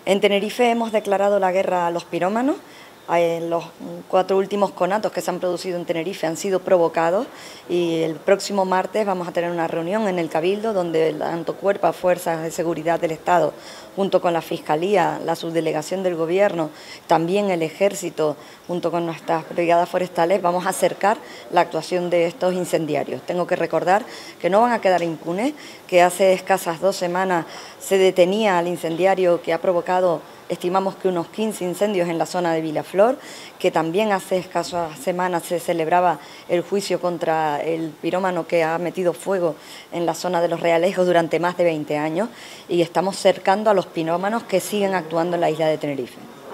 En Tenerife hemos declarado la guerra a los pirómanos. Los 4 últimos conatos que se han producido en Tenerife han sido provocados y el próximo martes vamos a tener una reunión en el Cabildo donde tanto Cuerpo, Fuerzas de Seguridad del Estado, junto con la Fiscalía, la Subdelegación del Gobierno, también el Ejército, junto con nuestras brigadas forestales, vamos a acercar la actuación de estos incendiarios. Tengo que recordar que no van a quedar impunes, que hace escasas 2 semanas se detenía al incendiario que ha provocado, estimamos que unos 15 incendios en la zona de Vilaflor, que también hace escasas semanas se celebraba el juicio contra el pirómano que ha metido fuego en la zona de Los Realejos durante más de 20 años y estamos cercando a los pirómanos que siguen actuando en la isla de Tenerife.